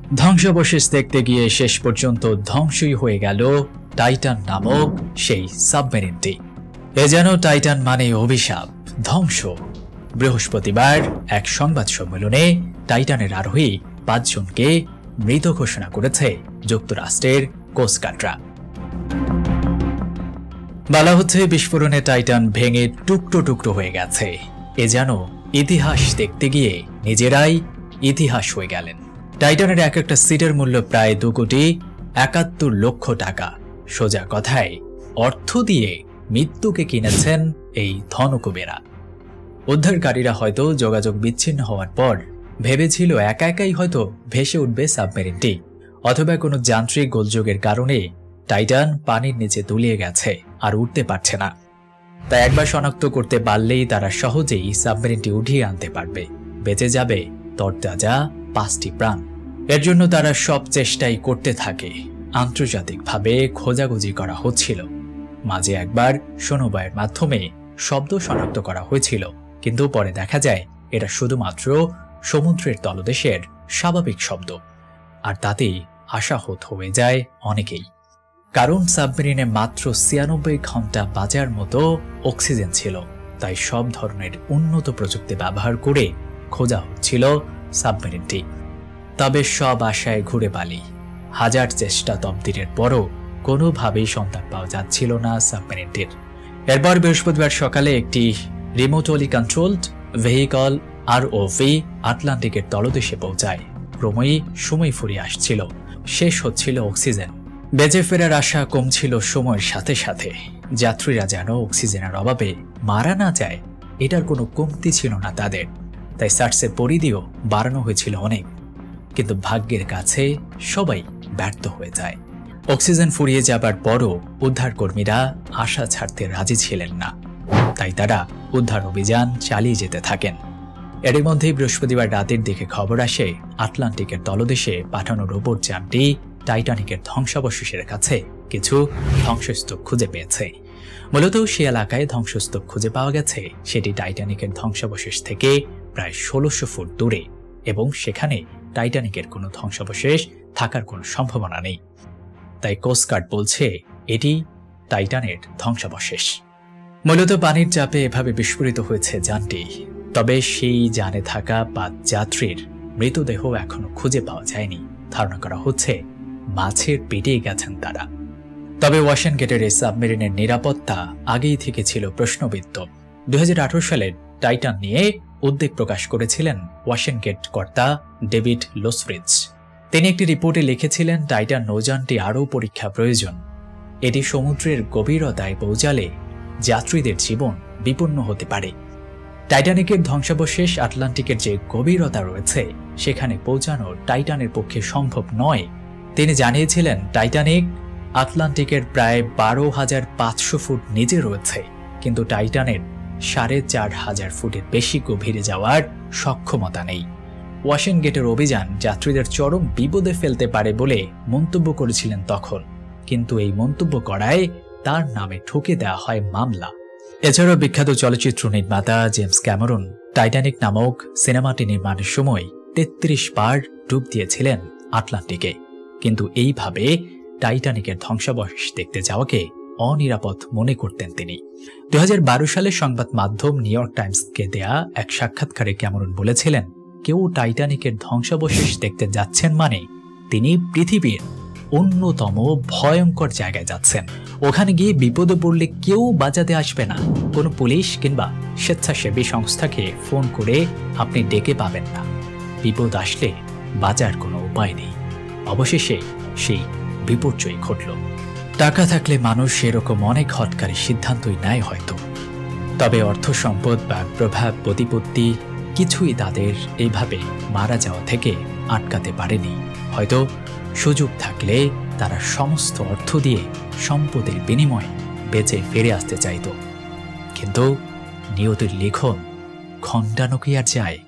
ধ্বংসাবশেষ দেখতে গিয়ে শেষ পর্যন্ত ধ্বংসই হয়ে গেল টাইটান নামক সেই সাবমেরিনটি। এ যেন টাইটান মানে অভিশাপ, ধ্বংস। বৃহস্পতিবার এক সংবাদ সম্মেলনে টাইটানের আরোহী 5 জনকে মৃত ঘোষণা করেছে যুক্তরাষ্ট্রের কোস্টগার্ডরা। বলা হচ্ছে বিস্ফোরণে টাইটান ভেঙে টুকরো টুকরো হয়ে গেছে। এ যেন ইতিহাস দেখতে গিয়ে নিজেরাই ইতিহাস হয়ে গেলেন। টাইটানের এক একটা সিটের মূল্য প্রায় 2,71,00,000 টাকা। সোজা কথায় অর্থ দিয়ে মৃত্যুকে কিনেছেন এই ধনকুবেরা। উদ্ধারকারীরা হয়তো যোগাযোগ বিচ্ছিন্ন হওয়ার পর ভেবেছিল একা একাই হয়তো ভেসে উঠবে সাবমেরিনটি, অথবা কোনো যান্ত্রিক গোলযোগের কারণে টাইটান পানির নিচে তলিয়ে গেছে আর উঠতে পারছে না। তাই একবার শনাক্ত করতে পারলেই তারা সহজেই সাবমেরিনটি উঠিয়ে আনতে পারবে, বেঁচে যাবে তরতাজা 5টি প্রাণ। এর জন্য তারা সব চেষ্টাই করতে থাকে। আন্তর্জাতিকভাবে খোঁজাখুঁজি করা হচ্ছিল। মাঝে একবার সোনোবায়ের মাধ্যমে শব্দ শনাক্ত করা হয়েছিল, কিন্তু পরে দেখা যায় এটা শুধুমাত্র সমুদ্রের তলদেশের স্বাভাবিক শব্দ, আর তাতেই আশাহত হয়ে যায় অনেকেই। কারণ সাবমেরিনে মাত্র 96 ঘন্টা বাঁচার মতো অক্সিজেন ছিল। তাই সব ধরনের উন্নত প্রযুক্তি ব্যবহার করে খোঁজা হচ্ছিল সাবমেরিনটি। তবে সব আশায় ঘুরে বালি। হাজার চেষ্টা তবদিরের পরও কোনোভাবেই সন্ধান পাওয়া যাচ্ছিল না সাবমেরিনটির। এরপর বৃহস্পতিবার সকালে একটি রিমোটলি কন্ট্রোলড ভেহিকল ROV আটলান্টিকের তলদেশে পৌঁছায়। ক্রমেই সময় ফুরিয়ে আসছিল, শেষ হচ্ছিল অক্সিজেন। বেঁচে ফেরার আশা কমছিল সময়ের সাথে সাথে। যাত্রীরা যেন অক্সিজেনের অভাবে মারা না যায়, এটার কোনো কমতি ছিল না তাদের। তাই সার্চের পরিধিও বাড়ানো হয়েছিল অনেক, কিন্তু ভাগ্যের কাছে সবাই ব্যর্থ হয়ে যায়। অক্সিজেন ফুরিয়ে যাবার পরও উদ্ধারকর্মীরা আশা ছাড়তে রাজি ছিলেন না। তাই তারা উদ্ধার অভিযান চালিয়ে যেতে থাকেন। এর মধ্যেই বৃহস্পতিবার রাতের দিকে খবর আসে আটলান্টিকের তলদেশে পাঠানো রোবট যানটি টাইটানিকের ধ্বংসাবশেষের কাছে কিছু ধ্বংসস্তূপ খুঁজে পেয়েছে। মূলত সে এলাকায় ধ্বংসস্তূপ খুঁজে পাওয়া গেছে সেটি টাইটানিকের ধ্বংসাবশেষ থেকে প্রায় 1600 ফুট দূরে, এবং সেখানে টাইটানিকের কোনো ধ্বংসাবশেষ থাকার কোনো সম্ভাবনা নেই। তাই কোস্টগার্ড বলছে এটি টাইটানের ধ্বংসাবশেষ। মূলত পানির চাপে এভাবে বিস্ফোরিত হয়েছে যানটি। তবে সেই যানে থাকা 5 যাত্রীর মৃতদেহ এখনো খুঁজে পাওয়া যায়নি। ধারণা করা হচ্ছে মাছের পেটে গেছেন তারা। তবে ওয়াশিংটনের এই সাবমেরিনের নিরাপত্তা আগেই থেকে ছিল প্রশ্নবিদ্ধ। 2018 সালের টাইটান নিয়ে উদ্বেগ প্রকাশ করেছিলেন ওয়াশিংটন কর্তা ডেভিড লোসফ্রিজ। তিনি একটি রিপোর্টে লিখেছিলেন টাইটান নৌযানটি আরও পরীক্ষা প্রয়োজন। এটি সমুদ্রের গভীরতায় পৌঁছালে যাত্রীদের জীবন বিপন্ন হতে পারে। টাইটানিকের ধ্বংসাবশেষ আটলান্টিকের যে গভীরতা রয়েছে সেখানে পৌঁছানো টাইটানের পক্ষে সম্ভব নয়। তিনি জানিয়েছিলেন টাইটানিক আটলান্টিকের প্রায় 12,500 ফুট নিচে রয়েছে, কিন্তু টাইটানের 4,500 ফুটের বেশি গভীরে যাওয়ার সক্ষমতা নেই। ওয়াশিংটনের অভিযান যাত্রীদের চরম বিপদে ফেলতে পারে বলে মন্তব্য করেছিলেন তখন, কিন্তু এই মন্তব্য করায় তার নামে ঠুকে দেওয়া হয় মামলা। এছাড়াও বিখ্যাত চলচ্চিত্র নির্মাতা জেমস ক্যামেরন টাইটানিক নামক সিনেমাটি নির্মাণের সময় 33 বার ডুব দিয়েছিলেন আটলান্টিকে, কিন্তু এইভাবে টাইটানিকের ধ্বংসাবশেষ দেখতে যাওয়াকে অনিরাপদ মনে করতেন তিনি। 2012 সালে সংবাদ মাধ্যম নিউ ইয়র্ক টাইমসকে দেয়া এক সাক্ষাৎকারে ক্যামেরন বলেছিলেন, কেউ টাইটানিকের ধ্বংসাবশেষ দেখতে যাচ্ছেন মানে তিনি পৃথিবীর অন্যতম ভয়ঙ্কর জায়গায় যাচ্ছেন। ওখানে গিয়ে বিপদে পড়লে কেউ বাঁচাতে আসবে না। কোনো পুলিশ কিংবা স্বেচ্ছাসেবী সংস্থাকে ফোন করে আপনি ডেকে পাবেন না। বিপদ আসলে বাঁচার কোনো উপায় নেই। অবশেষে সেই বিপর্যয় ঘটল। টাকা থাকলে মানুষ এরকম অনেক হঠকারী সিদ্ধান্তই নেয় হয়তো, তবে অর্থ সম্পদ বা প্রভাব প্রতিপত্তি কিছুই তাদের এইভাবে মারা যাওয়া থেকে আটকাতে পারেনি। হয়তো সুযোগ থাকলে তারা সমস্ত অর্থ দিয়ে সম্পদের বিনিময়ে বেঁচে ফিরে আসতে চাইত, কিন্তু নিয়তির লিখন খণ্ডানো কি আর যায়?